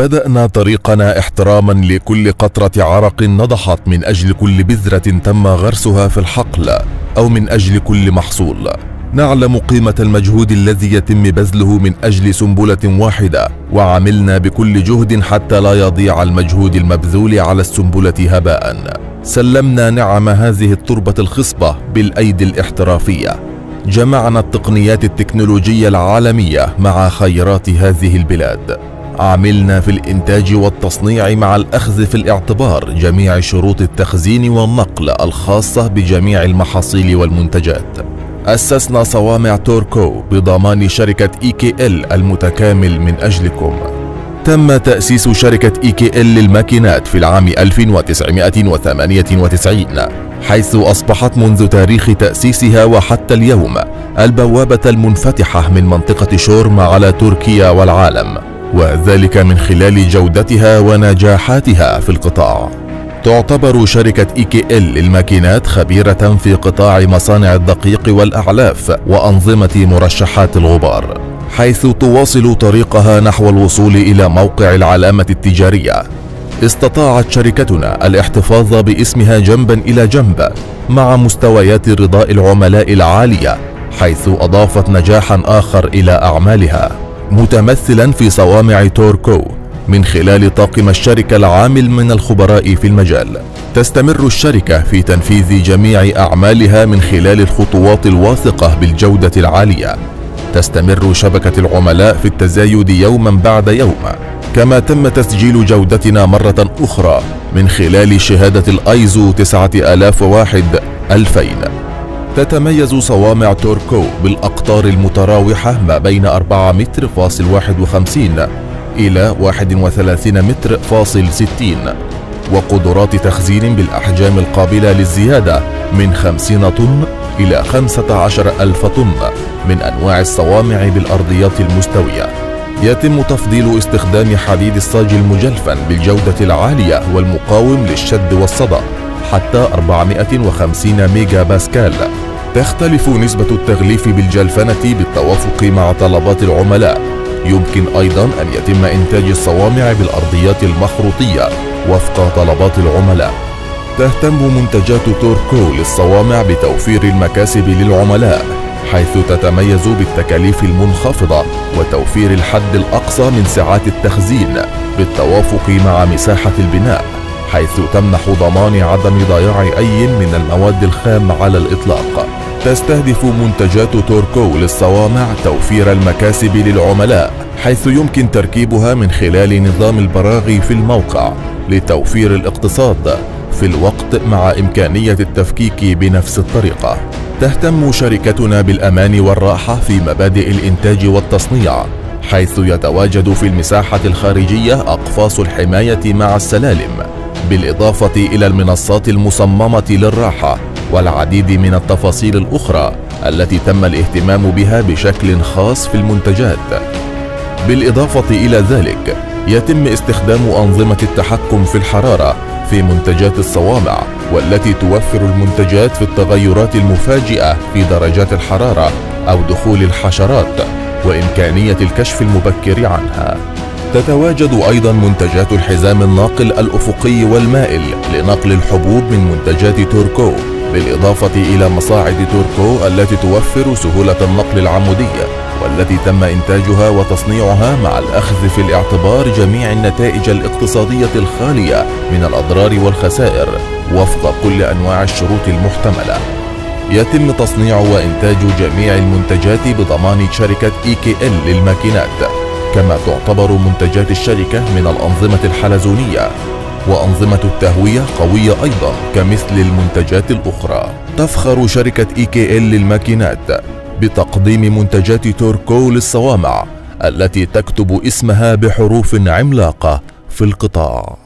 بدأنا طريقنا احتراما لكل قطرة عرق نضحت من أجل كل بذرة تم غرسها في الحقل أو من أجل كل محصول. نعلم قيمة المجهود الذي يتم بذله من أجل سنبلة واحدة، وعملنا بكل جهد حتى لا يضيع المجهود المبذول على السنبلة هباء. سلمنا نعم هذه التربة الخصبة بالأيدي الاحترافية. جمعنا التقنيات التكنولوجية العالمية مع خيرات هذه البلاد. عملنا في الإنتاج والتصنيع مع الأخذ في الاعتبار جميع شروط التخزين والنقل الخاصة بجميع المحاصيل والمنتجات. أسسنا صوامع توركو بضمان شركة EKL المتكامل من أجلكم. تم تأسيس شركة EKL للماكينات في العام 1998، حيث أصبحت منذ تاريخ تأسيسها وحتى اليوم البوابة المنفتحة من منطقة شورم على تركيا والعالم، وذلك من خلال جودتها ونجاحاتها في القطاع. تعتبر شركة EKL للماكينات خبيرة في قطاع مصانع الدقيق والأعلاف وأنظمة مرشحات الغبار، حيث تواصل طريقها نحو الوصول إلى موقع العلامة التجارية. استطاعت شركتنا الاحتفاظ باسمها جنبا إلى جنب مع مستويات رضاء العملاء العالية، حيث أضافت نجاحا آخر إلى أعمالها متمثلا في صوامع توركو من خلال طاقم الشركة العامل من الخبراء في المجال. تستمر الشركة في تنفيذ جميع أعمالها من خلال الخطوات الواثقة بالجودة العالية. تستمر شبكة العملاء في التزايد يوما بعد يوم، كما تم تسجيل جودتنا مرة أخرى من خلال شهادة الأيزو 9001-2000. تتميز صوامع توركو بالأقطار المتراوحة ما بين 4 متر فاصل 51 إلى 31 متر فاصل 60، وقدرات تخزين بالأحجام القابلة للزيادة من 50 طن إلى 15,000 طن من أنواع الصوامع بالأرضيات المستوية. يتم تفضيل استخدام حديد الصاج المجلفن بالجودة العالية والمقاوم للشد والصدى حتى 450 ميجا باسكال. تختلف نسبة التغليف بالجلفنة بالتوافق مع طلبات العملاء. يمكن أيضا أن يتم إنتاج الصوامع بالأرضيات المخروطية وفق طلبات العملاء. تهتم منتجات توركو للصوامع بتوفير المكاسب للعملاء، حيث تتميز بالتكاليف المنخفضة وتوفير الحد الأقصى من ساعات التخزين بالتوافق مع مساحة البناء، حيث تمنح ضمان عدم ضياع أي من المواد الخام على الإطلاق. تستهدف منتجات توركو للصوامع توفير المكاسب للعملاء، حيث يمكن تركيبها من خلال نظام البراغي في الموقع لتوفير الاقتصاد في الوقت مع إمكانية التفكيك بنفس الطريقة. تهتم شركتنا بالأمان والراحة في مبادئ الإنتاج والتصنيع، حيث يتواجد في المساحة الخارجية أقفاص الحماية مع السلالم، بالإضافة إلى المنصات المصممة للراحة والعديد من التفاصيل الأخرى التي تم الاهتمام بها بشكل خاص في المنتجات. بالإضافة إلى ذلك يتم استخدام أنظمة التحكم في الحرارة في منتجات الصوامع، والتي توفر المنتجات في التغيرات المفاجئة في درجات الحرارة أو دخول الحشرات وإمكانية الكشف المبكر عنها. تتواجد أيضا منتجات الحزام الناقل الأفقي والمائل لنقل الحبوب من منتجات توركو، بالإضافة إلى مصاعد توركو التي توفر سهولة النقل العمودي، والتي تم إنتاجها وتصنيعها مع الأخذ في الاعتبار جميع النتائج الاقتصادية الخالية من الأضرار والخسائر وفق كل أنواع الشروط المحتملة. يتم تصنيع وإنتاج جميع المنتجات بضمان شركة EKL للماكينات، كما تعتبر منتجات الشركة من الأنظمة الحلزونية وأنظمة التهوية قوية أيضا كمثل المنتجات الأخرى. تفخر شركة EKL للماكينات بتقديم منتجات توركو للصوامع التي تكتب اسمها بحروف عملاقة في القطاع.